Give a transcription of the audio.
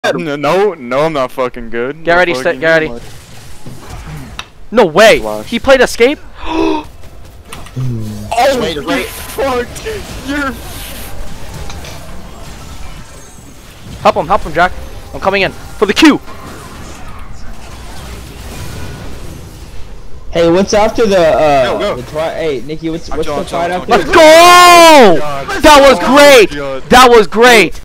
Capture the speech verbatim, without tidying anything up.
No, no, no, I'm not fucking good. Get No ready, fucking get ready. like- No way! Flash. He played escape? Oh, wait, you wait. fucked! You're. Help him, help him, Jack. I'm coming in. For the Q! Hey, what's after the uh? Go, go. The twi hey, Nikki, what's I'm what's chilling, the fight chilling, after? Let's chilling. go! God. That was Oh, great! God. That was great!